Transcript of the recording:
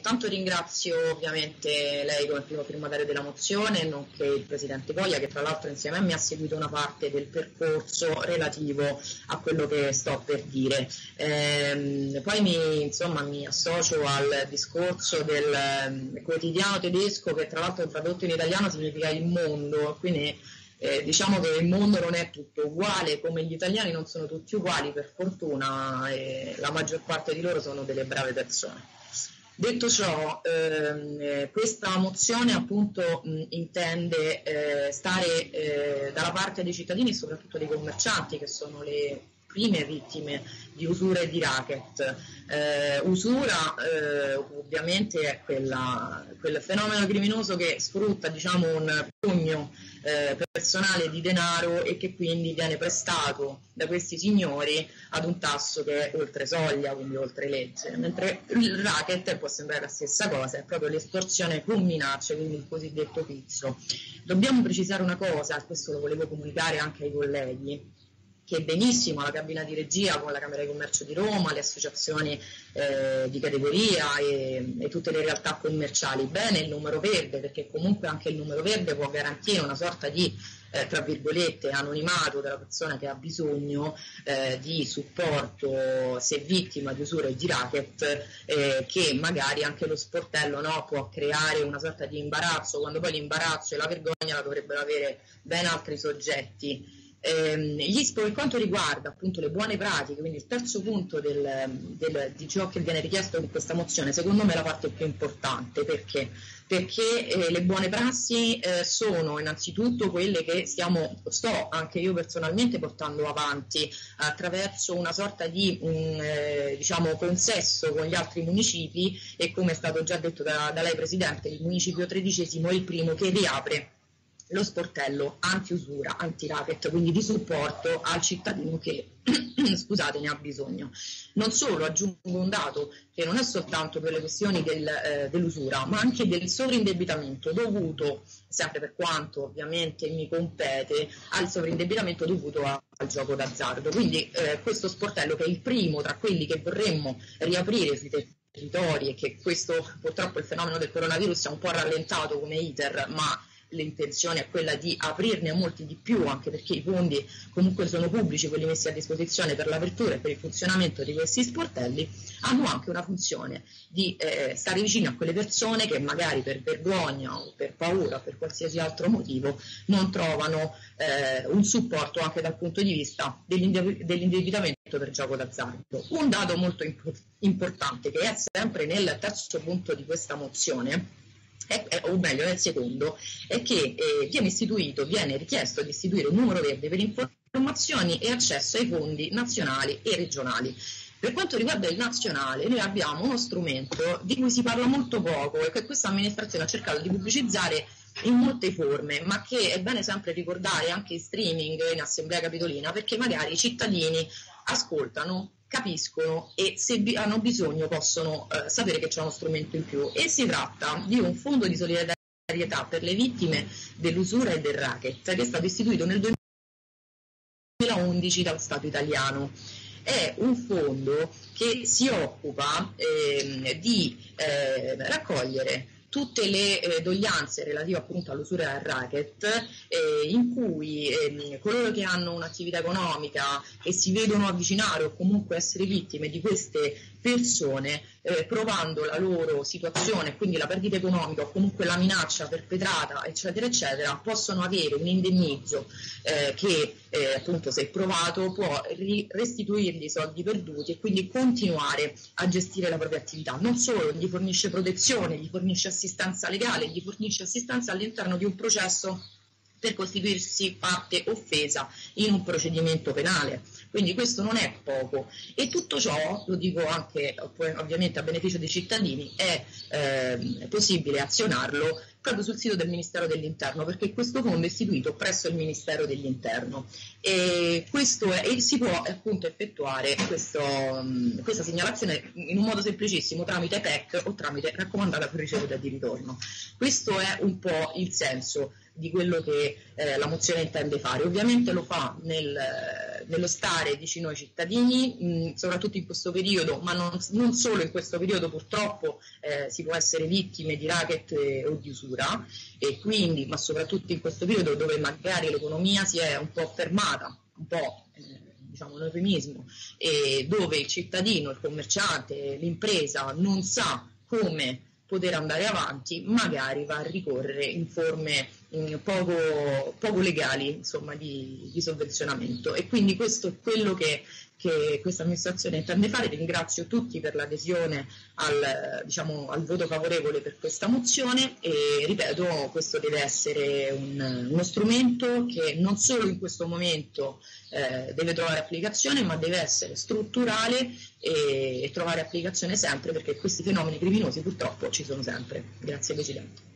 intanto ringrazio ovviamente lei come primo firmatario della mozione, nonché il Presidente Poglia, che tra l'altro insieme a me ha seguito una parte del percorso relativo a quello che sto per dire. Poi mi associo al discorso del quotidiano tedesco, che tra l'altro tradotto in italiano significa il mondo, quindi diciamo che il mondo non è tutto uguale, come gli italiani non sono tutti uguali, per fortuna, e la maggior parte di loro sono delle brave persone. Detto ciò, questa mozione appunto intende stare dalla parte dei cittadini e soprattutto dei commercianti, che sono le prime vittime di usura e di racket. Usura ovviamente è quel fenomeno criminoso che sfrutta, diciamo, un pugno personale di denaro e che quindi viene prestato da questi signori ad un tasso che è oltre soglia, quindi oltre legge, mentre il racket può sembrare la stessa cosa, è proprio l'estorsione con minacce, quindi il cosiddetto pizzo. Dobbiamo precisare una cosa, e questo lo volevo comunicare anche ai colleghi, che benissimo la cabina di regia con la Camera di Commercio di Roma, le associazioni di categoria e tutte le realtà commerciali, bene il numero verde, perché comunque anche il numero verde può garantire una sorta di tra virgolette anonimato della persona che ha bisogno di supporto se vittima di usura e di racket, che magari anche lo sportello, no, può creare una sorta di imbarazzo, quando poi l'imbarazzo e la vergogna la dovrebbero avere ben altri soggetti. Per quanto riguarda appunto le buone pratiche, quindi il terzo punto di ciò che viene richiesto in questa mozione, secondo me è la parte più importante. Perché le buone prassi sono innanzitutto quelle che sto anche io personalmente portando avanti attraverso una sorta di diciamo consesso con gli altri municipi, e come è stato già detto da lei Presidente, il municipio 13° è il primo che riapre lo sportello anti-usura, anti-racket, quindi di supporto al cittadino che scusate, ne ha bisogno. Non solo, aggiungo un dato che non è soltanto per le questioni dell'usura, ma anche del sovraindebitamento dovuto, sempre per quanto ovviamente mi compete, al sovraindebitamento dovuto al gioco d'azzardo. Quindi questo sportello, che è il primo tra quelli che vorremmo riaprire sui territori, e che questo purtroppo il fenomeno del coronavirus ha un po' rallentato come iter, ma l'intenzione è quella di aprirne molti di più, anche perché i fondi comunque sono pubblici, quelli messi a disposizione per l'apertura e per il funzionamento di questi sportelli, hanno anche una funzione di stare vicino a quelle persone che magari per vergogna o per paura o per qualsiasi altro motivo non trovano un supporto anche dal punto di vista dell'indebitamento per gioco d'azzardo. Un dato molto importante, che è sempre nel terzo punto di questa mozione, o meglio nel secondo, è che viene richiesto di istituire un numero verde per informazioni e accesso ai fondi nazionali e regionali. Per quanto riguarda il nazionale, noi abbiamo uno strumento di cui si parla molto poco e che questa amministrazione ha cercato di pubblicizzare in molte forme, ma che è bene sempre ricordare anche in streaming, in assemblea capitolina, perché magari i cittadini ascoltano, capiscono e se hanno bisogno possono sapere che c'è uno strumento in più, e si tratta di un fondo di solidarietà per le vittime dell'usura e del racket, che è stato istituito nel 2011 dallo Stato italiano. È un fondo che si occupa di raccogliere tutte le doglianze relative appunto all'usura e al racket, in cui coloro che hanno un'attività economica e si vedono avvicinare o comunque essere vittime di queste persone, provando la loro situazione, quindi la perdita economica o comunque la minaccia perpetrata, eccetera, eccetera, possono avere un indennizzo che appunto, se provato, può restituirgli i soldi perduti e quindi continuare a gestire la propria attività. Non solo, gli fornisce protezione, gli fornisce assistenza legale, gli fornisce assistenza all'interno di un processo per costituirsi parte offesa in un procedimento penale. Quindi questo non è poco, e tutto ciò, lo dico anche ovviamente a beneficio dei cittadini, è possibile azionarlo proprio sul sito del Ministero dell'Interno, perché questo fondo è istituito presso il Ministero dell'Interno, e si può appunto effettuare questa segnalazione in un modo semplicissimo tramite PEC o tramite raccomandata per ricevuta di ritorno. Questo è un po' il senso di quello che la mozione intende fare. Ovviamente lo fa nello stare vicino ai cittadini, soprattutto in questo periodo, ma non solo in questo periodo purtroppo si può essere vittime di racket o di usura, e quindi, ma soprattutto in questo periodo dove magari l'economia si è un po' fermata, un po' diciamo un eufemismo, e dove il cittadino, il commerciante, l'impresa non sa come poter andare avanti, magari va a ricorrere in forme poco legali, insomma, di sovvenzionamento. E quindi questo è quello che questa amministrazione intende fare. Ringrazio tutti per l'adesione al voto favorevole per questa mozione, e ripeto, questo deve essere uno strumento che non solo in questo momento deve trovare applicazione, ma deve essere strutturale e trovare applicazione sempre, perché questi fenomeni criminosi purtroppo ci sono sempre. Grazie Presidente.